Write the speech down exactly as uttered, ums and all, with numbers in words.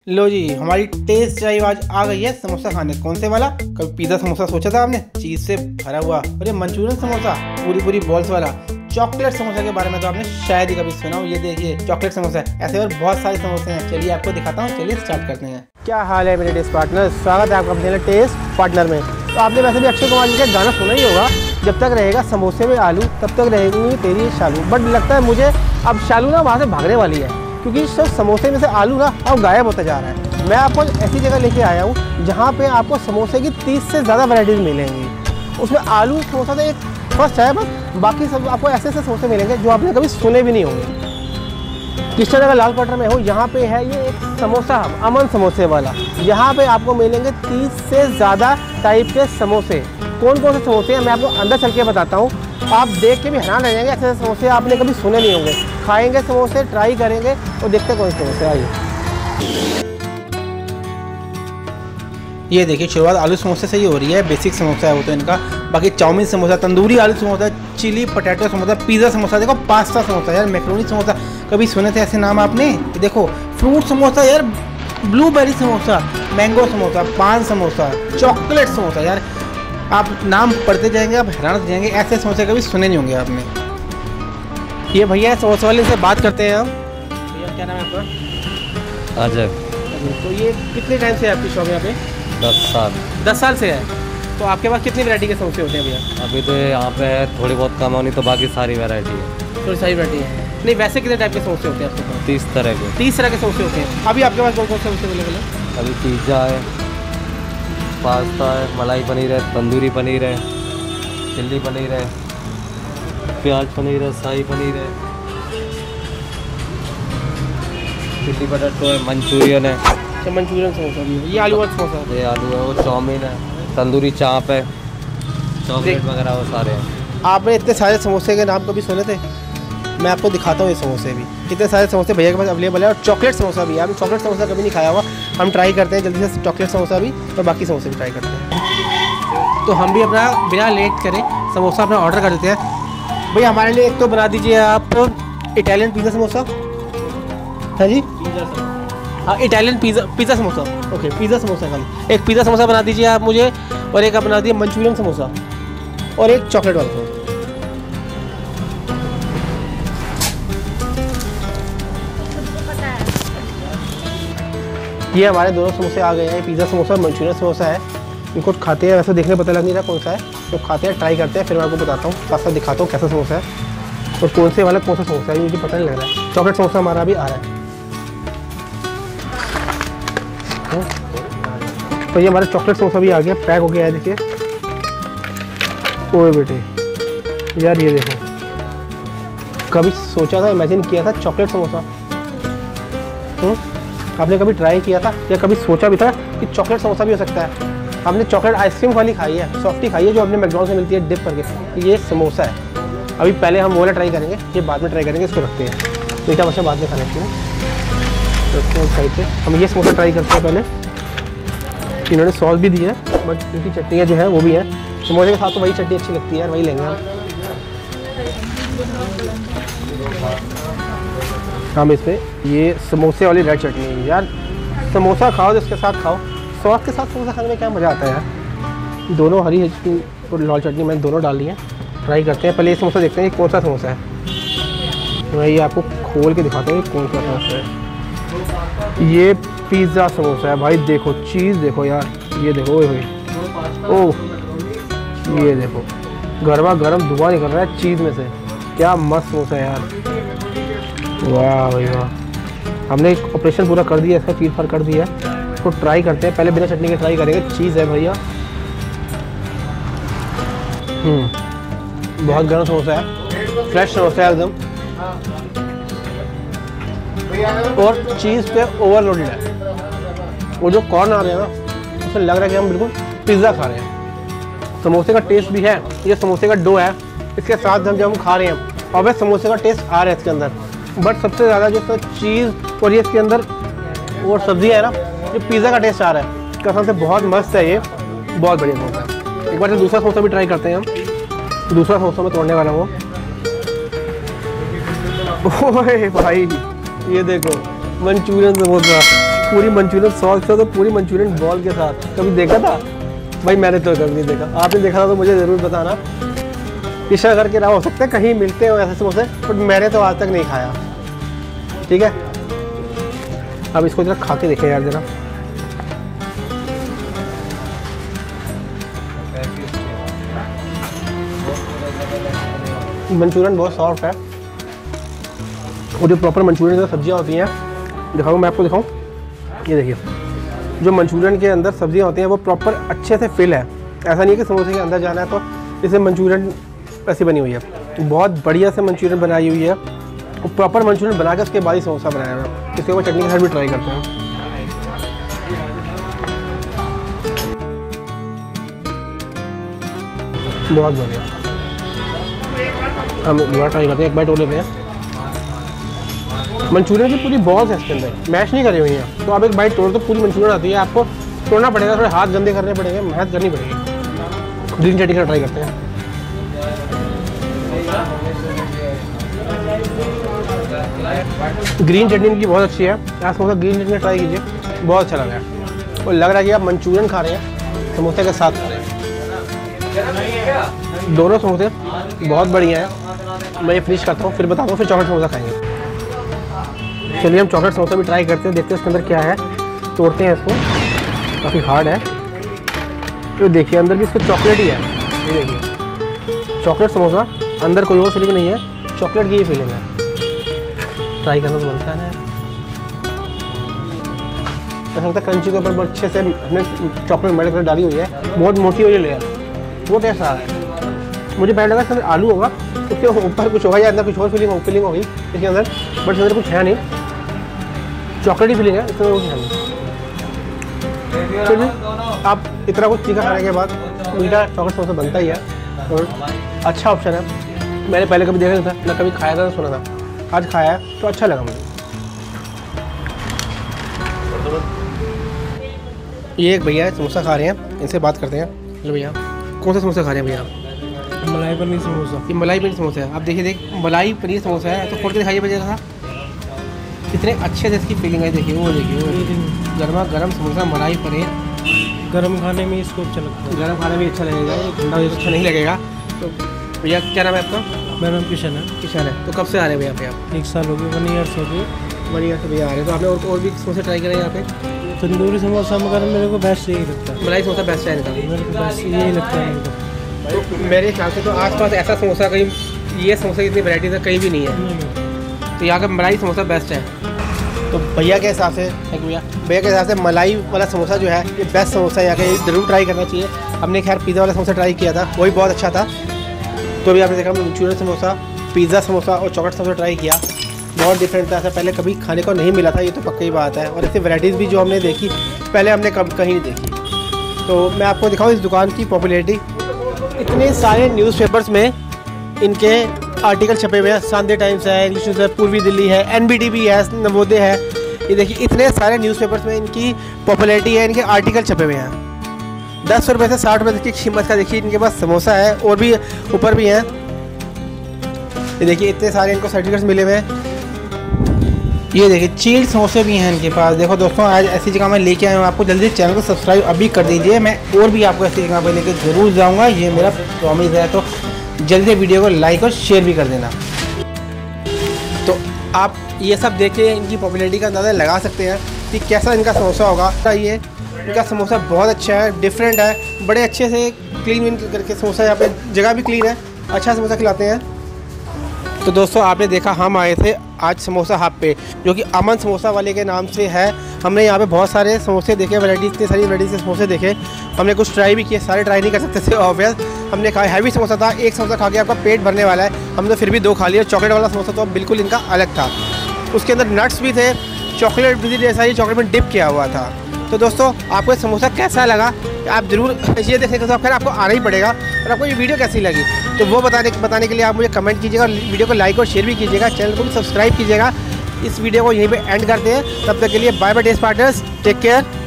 लो जी, हमारी test drive आज आ गई है समोसा खाने। कौन से वाला? कभी पिज़्ज़ा समोसा सोचा था आपने, चीज़ से भरा हुआ, और ये मंचूरियन समोसा पूरी पूरी बॉल्स वाला। चॉकलेट समोसा के बारे में तो आपने शायद ही कभी सुना हो। ये देखिए चॉकलेट समोसा है। ऐसे और बहुत सारे समोसे हैं, चलिए आपको दिखाता हूँ। चलिए स्टार्ट करते हैं। क्या हाल है मेरे टेस्ट पार्टनर, स्वागत है आपका अपने टेस्ट पार्टनर में। तो आपने वैसे भी अक्षय कुमार जी का गाना सुना ही होगा, जब तक रहेगा समोसे में आलू तब तक रहेगी तेरी शालू। बट लगता है मुझे अब शालू ना वहाँ से भागने वाली है, क्योंकि सब समोसे में से आलू ना अब गायब होता जा रहा है। मैं आपको ऐसी जगह लेके आया हूँ जहाँ पे आपको समोसे की तीस से ज़्यादा वैरायटीज़ मिलेंगी। उसमें आलू समोसा तो एक फर्स्ट है, बस बाकी सब आपको ऐसे ऐसे समोसे मिलेंगे जो आपने कभी सुने भी नहीं होंगे। किस जगह लाल क्वार्टर में हो, यहाँ पे है ये एक समोसा हब, अमन समोसे वाला। यहाँ पे आपको मिलेंगे तीस से ज़्यादा टाइप के समोसे। कौन कौन से समोसे हैं मैं आपको अंदर चल के बताता हूँ। आप देख के भी हैरान रह जाएंगे, ऐसे ऐसे समोसे आपने कभी सुने नहीं होंगे। खाएंगे समोसे, ट्राई करेंगे और देखते कौन से समोसे। आइए, ये देखिए शुरुआत आलू समोसे से ही हो रही है। बेसिक समोसा है वो तो इनका। बाकी चाउमीन समोसा, तंदूरी आलू samosa, chilli potato samosa, pizza samosa, देखो पास्ता समोसा, यार मैक्रोनी समोसा कभी सुने थे ऐसे नाम आपने? देखो फ्रूट समोसा, यार ब्लूबेरी समोसा, मैंगो समोसा, पान समोसा, चॉकलेट समोसा। यार आप नाम पढ़ते जाएंगे, आप हैरान हो जाएंगे, ऐसे समोसे कभी सुने नहीं होंगे आपने। ये भैया समोसे वाले से बात करते हैं हम। भैया क्या नाम है आपका? अजय। तो ये कितने टाइम से है आपकी शॉप यहाँ पे? दस साल। दस साल से है। तो आपके पास कितनी वैरायटी के समोसे होते हैं भैया? अभी तो यहाँ पे है थोड़ी बहुत कम होनी, तो बाकी सारी वैरायटी है। थोड़ी सारी वैरायटी है। नहीं वैसे कितने टाइप के समोसे होते हैं आपके पास? तीस तरह के। तीस तरह के समोसे होते हैं। अभी आपके पास कौन कौन से समोसे अवेलेबल है? अभी पिज़्ज़ा है, पास्ता है, मलाई पनीर है, तंदूरी पनीर है, चिल्ली पनीर है, प्याज पनीर है, शाही पनीर है, चिल्ली पटेटो है, मंचूरियन है। अच्छा, मंचूरियन समोसा भी है। ये आलू वाला समोसा? ये आलू है, वो चाउमीन है, तंदूरी चाप है, चॉकलेट वगैरह वो सारे हैं। आपने इतने सारे समोसे के नाम कभी सुने थे? मैं आपको दिखाता हूँ ये समोसे भी। इतने सारे समोसे भैया के पास अवेलेबल है। और चॉकलेट समोसा भी है। आपने चॉकलेट समोसा कभी नहीं खाया हुआ, हम ट्राई करते हैं जल्दी से चॉकलेट समोसा भी, और बाकी समोसे भी ट्राई करते हैं। तो हम भी अपना बिना लेट करें समोसा अपना ऑर्डर कर देते हैं। भैया हमारे लिए एक तो बना दीजिए आप इटालियन पिज़्ज़ा समोसा। हाँ जी, हाँ Italian pizza pizza samosa. Okay, pizza samosa खाली एक पिज़्ज़ा समोसा बना दीजिए आप मुझे, और एक आप बना दीजिए मंचूरियन समोसा, और एक चॉकलेट वाला समोसा। ये हमारे दोनों समोसे आ गए हैं। पिज़्ज़ा समोसा और मंचूरियन समोसा है। इनको खाते हैं, वैसे देखने पता लग नहीं रहा कौन सा है, तो खाते हैं, ट्राई करते हैं, फिर मैं आपको बताता हूँ, साथ साथ दिखाता हूँ कैसा समोसा है और कौन से वाला कौन सा समोसा है, मुझे पता नहीं लग रहा है। चॉकलेट समोसा हमारा भी आ रहा है। तो ये हमारा चॉकलेट समोसा भी आ गया, पैक हो गया है। देखिए ओए बेटे, यार ये देखो, कभी सोचा था, इमेजिन किया था चॉकलेट समोसा? हुँ? आपने कभी ट्राई किया था या कभी सोचा भी था कि चॉकलेट समोसा भी हो सकता है? हमने चॉकलेट आइसक्रीम वाली खाई है, सॉफ्टी खाई है, जो अपने मैकडॉनल्ड्स में मिलती है डिप करके। ये समोसा है। अभी पहले हम वो वाला ट्राई करेंगे, ये बाद में ट्राई करेंगे। इसको रखते हैं, मीठा मछली बाद में खाने के लिए साइड पे। हम ये समोसा ट्राई करते हैं पहले। इन्होंने सॉस भी दी है, बट इनकी चटनियाँ जो है वो भी है। समोसे के साथ तो वही चटनी अच्छी लगती है यार, वही लेंगे हम। हम इस पर ये समोसे वाली रेड चटनी, यार समोसा खाओ तो इसके साथ खाओ, सॉस के साथ समोसा खाने में क्या मज़ा आता है यार। दोनों हरी चटनी और लाल चटनी मैंने दोनों डाल ली है। ट्राई करते हैं, पहले ये समोसा देखते हैं कौन सा समोसा है। मैं ये आपको खोल के दिखाता हूँ कौन सा समोसा है। ये पिज़्ज़ा समोसा है भाई, देखो चीज़ देखो यार, ये देखो ओह, ये देखो गर्मा गर्म धुआं निकल रहा है चीज़ में से, क्या मस्त समोसा है यार। वाह भाई वाह, हमने एक ऑपरेशन पूरा कर दिया, इसका चीज़ फार कर दिया है। इसको ट्राई करते हैं, पहले बिना चटनी के ट्राई करेंगे। चीज़ है भैया, हम्म बहुत गर्म समोसा है, फ्रेश समोसा है एकदम, और चीज़ पे ओवरलोडेड है। वो जो कॉर्न आ रहे हैं ना, उससे लग रहा है कि हम बिल्कुल पिज़्ज़ा खा रहे हैं। समोसे का टेस्ट भी है, ये समोसे का डो है, इसके साथ हम जब हम खा रहे हैं और वह समोसे का टेस्ट आ रहा है इसके अंदर। बट सबसे ज़्यादा जो तो चीज़ और ये इसके अंदर और सब्ज़ी है ना, ये पिज़्ज़ा का टेस्ट आ रहा है। कसम से बहुत मस्त है ये, बहुत बढ़िया समोसा। एक बार से दूसरा समोसा भी ट्राई करते हैं हम। दूसरा समोसा में तोड़ने वाला वो, ओए भाई ये देखो मंचूरियन समोसा, पूरी मंचूरियन सॉस के साथ और पूरी मंचूरियन बॉल के साथ। कभी देखा था भाई? मैंने तो कभी नहीं देखा। आपने देखा था तो मुझे ज़रूर बताना। इशा करके रहा हो सकता है कहीं मिलते हो ऐसे समोसे, बट मैंने तो आज तक नहीं खाया। ठीक है, अब इसको जरा खा के देखें यार जरा। मंचूरियन बहुत सॉफ्ट है और जो प्रॉपर मंचूरियन की सब्जियां होती हैं, दिखाऊँ मैं आपको दिखाऊँ, ये देखिए जो मंचूरियन के अंदर सब्जियां होती हैं वो प्रॉपर अच्छे से फिल है। ऐसा नहीं है कि समोसे के अंदर जाना है तो इसे मंचूरियन ऐसी बनी हुई है। बहुत बढ़िया से मंचूरियन बनाई हुई है और प्रॉपर मंचूरियन बना के उसके बाद ही समोसा बनाया हुआ है। इसके ऊपर चटनी के साथ भी ट्राई करते हैं। बहुत बढ़िया, हम दोबारा ट्राई करते हैं। एक बाइट और लेते हैं। मंचूरियन की पूरी बॉल्स है इसके अंदर, मैश नहीं करी हुई है। तो आप एक बाइट तोड़ तो पूरी मंचूरियन आती है। आपको तोड़ना पड़ेगा, थोड़े हाथ गंदे करने पड़ेंगे, मेहनत करनी पड़ेगी। ग्रीन चटनी का ट्राई करते हैं। ग्रीन चटनी की बहुत अच्छी है। आप समोसा ग्रीन चटनी ट्राई कीजिए, बहुत अच्छा लग रहा है। और लग रहा है कि आप मंचूरियन खा रहे हैं समोसे के साथ खा रहे हैं। दोनों समोसे बहुत बढ़िया है। मैं ये फिनिश करता हूँ, फिर बताता हूँ, फिर चॉकलेट समोसा खाएंगे। चलिए हम चॉकलेट समोसा भी ट्राई करते हैं, देखते हैं इसके अंदर क्या है। तोड़ते हैं इसको, काफ़ी हार्ड है। तो देखिए अंदर भी इसको चॉकलेट ही है। ये देखिए चॉकलेट समोसा, अंदर कोई और फीलिंग नहीं है, चॉकलेट की ही फीलिंग है। ट्राई करना तो बनता है। ऐसा लगता है क्रंची के ऊपर बहुत अच्छे से हमने चॉकलेट मेल्ट कर डाली हुई है। बहुत मोटी हुई लेयर, वो टेस्ट आ रहा है। मुझे पहले लगा इसके अंदर आलू होगा, उसके ऊपर कुछ होगा या अंदर कुछ और फीलिंग हो फीलिंग होगी इसके अंदर, बट इसके अंदर कुछ है नहीं, चॉकलेट ही फीलिंग है, इसके अंदर कुछ है नहीं। तो आप इतना कुछ तीखा खाने के बाद मीठा चॉकलेट समोसा बनता ही है और अच्छा ऑप्शन है। मैंने पहले कभी देखा नहीं था, ना कभी खाया था ना सुना था, आज खाया है तो अच्छा लगा मुझे। ये एक भैया समोसा खा रहे हैं, इनसे बात करते हैं। हेलो भैया, कौन सा समोसा खा रहे हैं भैया? मलाई पनीर समोसा। ये मलाई पनीर समोसा है। आप देखिए, देख मलाई पनीर समोसा है, तो खोल के दिखाइए भैया था कितने अच्छे से इसकी फीलिंग है। देखिए वो देखिए वो गर्मा गर्म समोसा मलाई पनीर। गर्म खाने में इसको अच्छा लगता है, गर्म खाने में अच्छा लगेगा, ये ठंडा हो अच्छा नहीं लगेगा। तो भैया क्या नाम है आपका? मेरा नाम किशन है। किशन है। तो कब से आ रहे हैं भैया पे आप? एक साल हो गया, वन ईयर्स हो गए। वन ईयर से भैया आ रहे हैं। तो आपने और, और भी समोसे ट्राई करे यहाँ पे? तंदूरी समोसा मगर मेरे को बेस्ट यही लगता है। मलाई समोसा बेस्ट है इनका, मेरे को बेस्ट यही लगता है मेरे को। तो मेरे ख्याल से तो आसपास ऐसा समोसा कहीं, ये समोसा की इतनी वैरायटीज है कहीं भी नहीं है। तो यहाँ का मलाई समोसा बेस्ट है। तो भैया के हिसाब से भैया भैया के हिसाब से मलाई वाला समोसा जो है ये बेस्ट समोसा है यहाँ का, ये ज़रूर ट्राई करना चाहिए। हमने खैर पिज़्ज़ा वाला समोसा ट्राई किया था, वही बहुत अच्छा था। तो अभी आपने देखा मंचूरियन समोसा, पिज़्ज़ा समोसा और चॉकलेट समोसा ट्राई किया, बहुत डिफरेंट था। ऐसा पहले कभी खाने को नहीं मिला था, ये तो पक्की बात है। और ऐसी वैरायटीज़ भी जो हमने देखी पहले हमने कब कहीं नहीं देखी। तो मैं आपको दिखाऊँ इस दुकान की पॉपुलैरिटी। इतने सारे न्यूज़पेपर्स में इनके आर्टिकल छपे हुए हैं। संडे टाइम्स है, इंग्लिश न्यूज़ है, पूर्वी दिल्ली है, एनबीडी भी है, नवोदय है। ये देखिए इतने सारे न्यूज़पेपर्स में इनकी पॉपुलैरिटी है, इनके आर्टिकल छपे हुए हैं। दस रुपये से साठ रुपये की कीमत का देखिए इनके पास समोसा है, और भी ऊपर भी हैं। ये देखिए इतने सारे इनको सर्टिफिकेट्स मिले हुए हैं। ये देखिए चील्ड समोसे भी हैं इनके पास। देखो दोस्तों, आज ऐसी जगह मैं लेके आया हूँ आपको। जल्दी चैनल को सब्सक्राइब अभी कर दीजिए, मैं और भी आपको ऐसी जगह पर लेके ज़रूर जाऊँगा, ये मेरा प्रॉमिस है। तो जल्दी वीडियो को लाइक और शेयर भी कर देना। तो आप ये सब देख के इनकी पॉपुलैरिटी का अंदाज़ा लगा सकते हैं कि कैसा इनका समोसा होगा। ये इनका समोसा बहुत अच्छा है, डिफरेंट है, बड़े अच्छे से क्लीन विन करके समोसा, यहाँ पे जगह भी क्लीन है, अच्छा समोसा खिलाते हैं। तो दोस्तों आपने देखा हम आए थे आज समोसा हब पे, जो कि अमन समोसा वाले के नाम से है। हमने यहाँ पे बहुत सारे समोसे देखे, वैरायटी इतनी सारी वैरायटी से समोसे देखे। हमने कुछ ट्राई भी किए, सारे ट्राई नहीं कर सकते थे ऑब्वियस। हमने खाया हैवी समोसा था, एक समोसा खा के आपका पेट भरने वाला है, हमने फिर भी दो खा लिया। चॉकलेट वाला समोसा तो बिल्कुल इनका अलग था, उसके अंदर नट्स भी थे, चॉकलेट भी जैसा ही चॉकलेट में डिप किया हुआ था। तो दोस्तों आपको ये समोसा कैसा लगा आप ज़रूर ये देखने के साथ फिर आपको आना ही पड़ेगा। और आपको ये वीडियो कैसी लगी तो वो बताने बताने के लिए आप मुझे कमेंट कीजिएगा, वीडियो को लाइक और शेयर भी कीजिएगा, चैनल को भी सब्सक्राइब कीजिएगा। इस वीडियो को यहीं पे एंड करते हैं, तब तक के लिए bye bye days partners, take care.